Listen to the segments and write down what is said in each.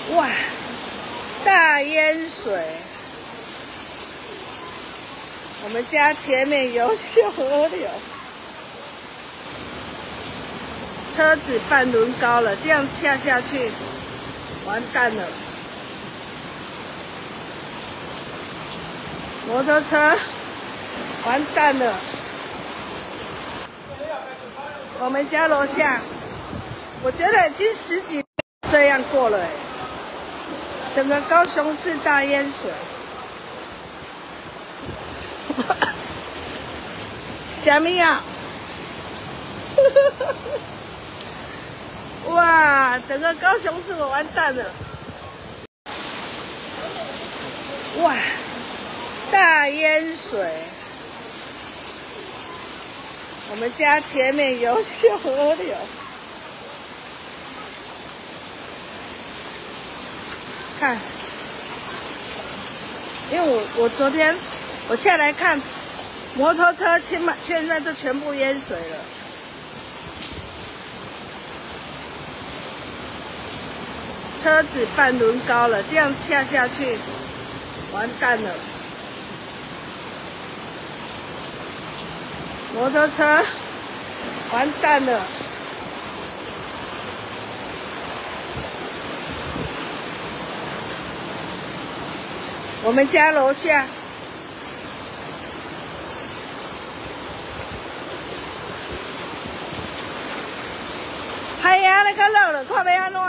哇，大淹水！我们家前面有小河流，车子半轮高了，这样下去，完蛋了。摩托车，完蛋了。我们家楼下，我觉得已经10几年这样过了，整个高雄市大淹水。假米啊！哇，整个高雄市我完蛋了！哇，大淹水！我们家前面有小河流，看，因为我昨天我下来看，摩托车现在都全部淹水了。车子半轮高了，这样下去，完蛋了。摩托车，完蛋了。我们家楼下。系啊，你个落了，看要安怎？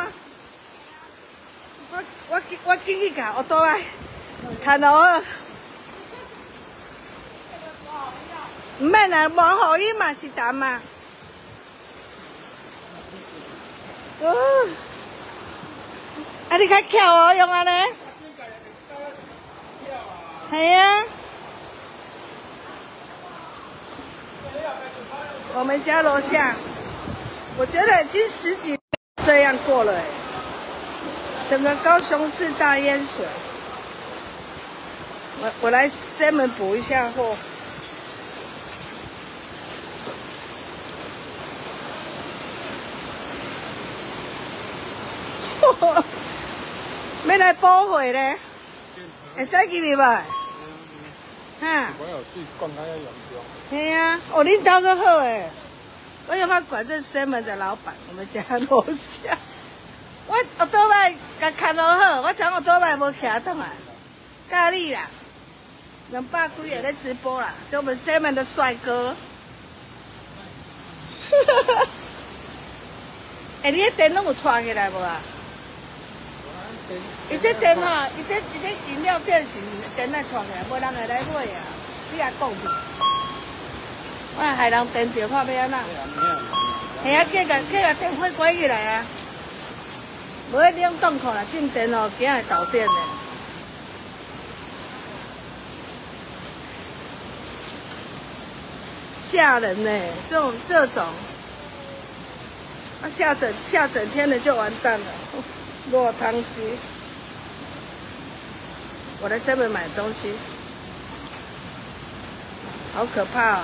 我进去甲我倒来，看哦。唔免啦，无雨衣嘛是淡啊。哦，啊你较巧哦，用安尼。系啊。我们家楼下。我觉得已经10几年这样过了，整个高雄市大淹水。我来7-Eleven补一下货。要来补货咧，会使记哩吧？哈。我有水灌较严重。系啊，哦，恁兜个好诶。我有法管这7-Eleven的老板，我们家楼下。我倒摆甲看好好，我昨我倒摆无徛倒来，咖喱啦，200几个咧直播啦，是我们7-Eleven的帅哥。哎，你迄电拢有串起来无啊？伊这电吼，伊这饮料店是电来串起来，无人会来买啊！你也讲去。我害人电着，看要安怎？系啊，叫个电火关起来啊！无迄冷冻库啦，进电哦，惊会导电的。吓人呢，这种，下整天的就完蛋了。落汤鸡，我来7-Eleven买东西，好可怕哦！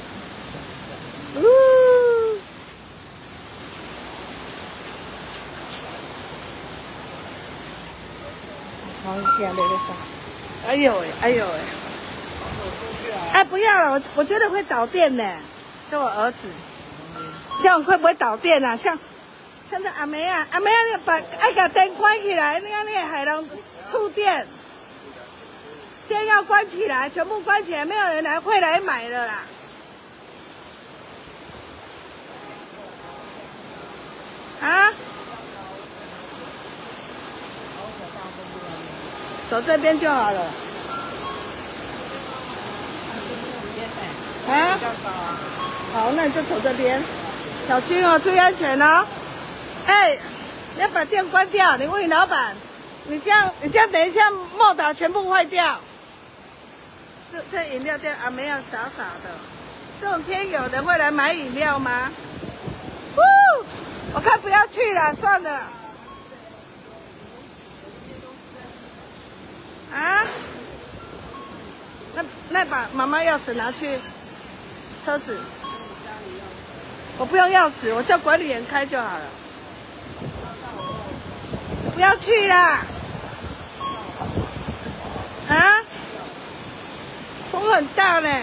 好惊那个啥！哎呦喂，哎呦喂！哎，不要了，我觉得会导电呢。跟我儿子，这样会不会导电啊？像这阿妹啊，你把电关起来，你看你害人触电，电要关起来，全部关起来，没有人会来买了啦。啊？走这边就好了。啊？好，那你就走这边，小心哦，注意安全哦。哎，你要把电关掉，你问老板，你这样等一下莫打全部坏掉。这饮料店阿妹要傻傻的，这种天有人会来买饮料吗？我看不要去了，算了。啊？那把妈妈钥匙拿去车子。我不用钥匙，我叫管理员开就好了。 不要去啦！啊？风很大呢。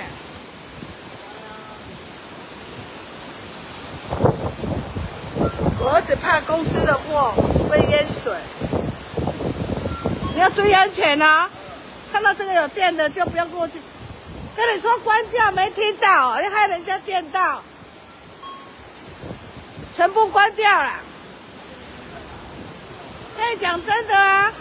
我儿子怕公司的货被淹水，你要注意安全啊！看到这个有电的就不要过去。跟你说关掉，没听到，你害人家电到，全部关掉了。跟你讲真的啊，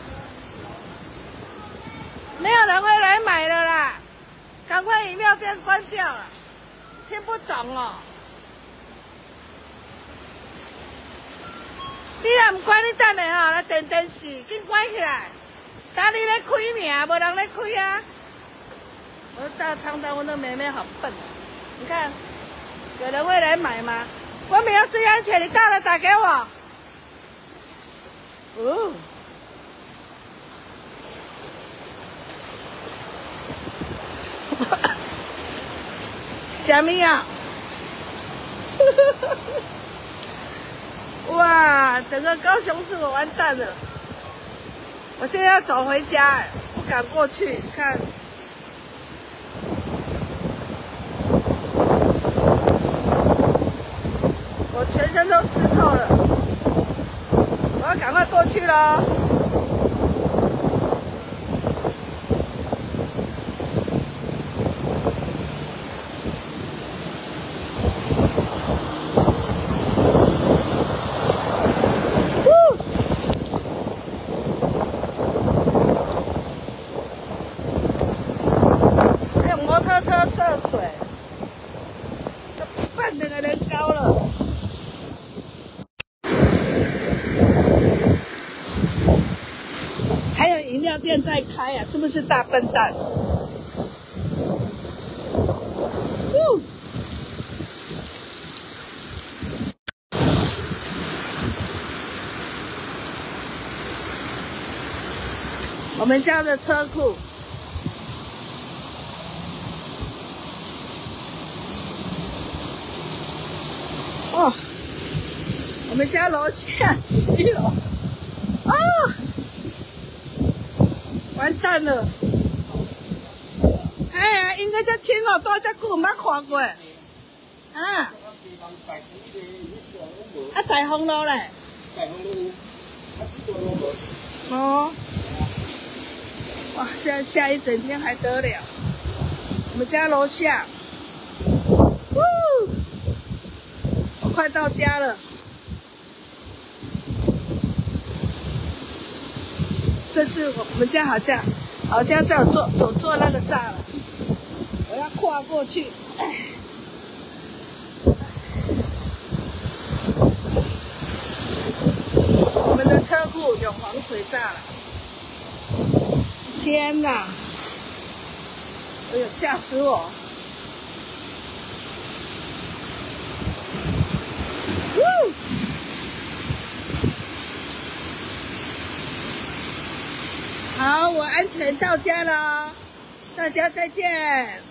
没有人会来买了啦，赶快饮料店关掉了，听不懂哦。你若唔关，你等下吼来电电视，紧关起来。等你咧开尔，无人咧开啊。我大昌大温的妹妹好笨，你看，有人会来买吗？我们要注意安全，你到了打给我。哦。加米啊！哇，整个高雄市我完蛋了！我现在要走回家，不敢过去。看，我全身都湿透了，我要赶快过去了。摩托车涉水，这半整个人高了。还有饮料店在开啊，是不是大笨蛋？我们家的车库。哦，我们家楼下7楼，啊，完蛋了！哎呀，应该遮深哦，住遮久，毋捌看过。啊？啊，大丰路嘞？大丰路有，哦。哇，这样下一整天还得了？我们家楼下。快到家了，这是我们家好像在我做那个栅栏，我要跨过去。我们的车库有防水栅栏，天哪！哎呦，吓死我！好，我安全到家了，大家再见。